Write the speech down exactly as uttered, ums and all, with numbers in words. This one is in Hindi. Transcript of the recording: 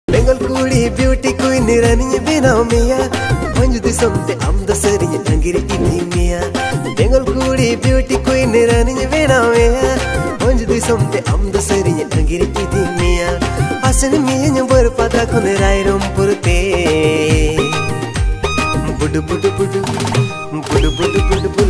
बेंगल कुड़ी ब्यूटी क्वीन रानी बनाओ मिया भंज दिसम ते आम दसरी अंगिरी इदी मिया बेंगल कुड़ी ब्यूटी क्वीन रानी बनाओ मिया भंज दिसम ते आम दसरी अंगिरी इदी मिया आसन मिया बर पता खुन रायरम पुरते बुड बुड बुड बुड बुड बुड